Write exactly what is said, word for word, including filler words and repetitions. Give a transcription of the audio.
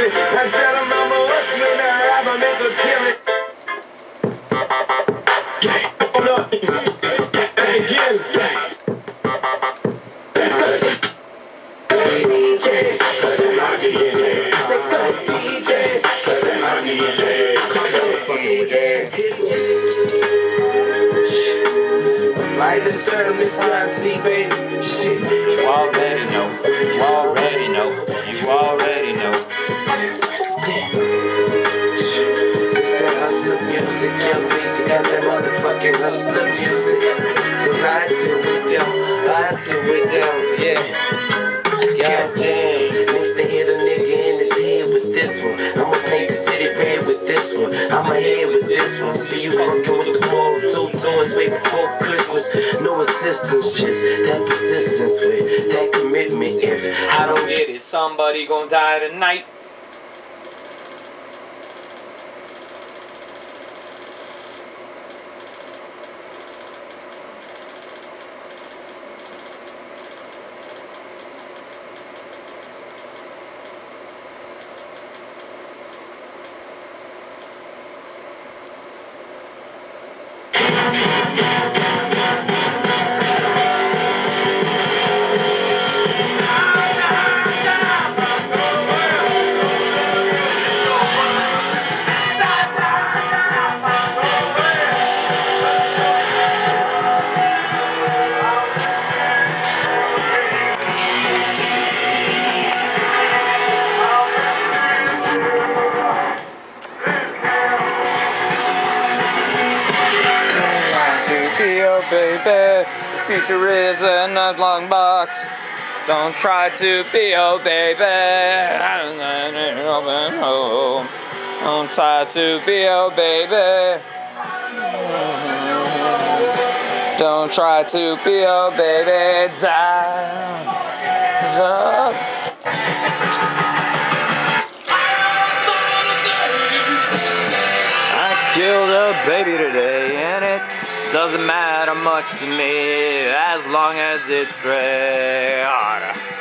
it. I tell her mama what's with her, I'ma make her kill it. Hold up. Again. D J. Say go D J. Light the serve, this time to baby. Shit. You already know. You already know. You already know. It's that hustler music, young beats got that motherfucking hustler music. So ride till we down, ride till we down, yeah. Goddamn, next to hit a nigga in his head with this one. I'ma paint the city red with this one. I'ma head with this one. See you fucking with the moral two toys way before Christmas. No assistance, just that persistence with that commitment. If I don't get it, somebody gon' die tonight. Feel, baby, the future is in a long box. Don't try to be, oh baby. Don't try to be, oh baby. Don't try to be, oh baby. Die, die. I killed a baby today, and it doesn't matter much to me as long as it's gray.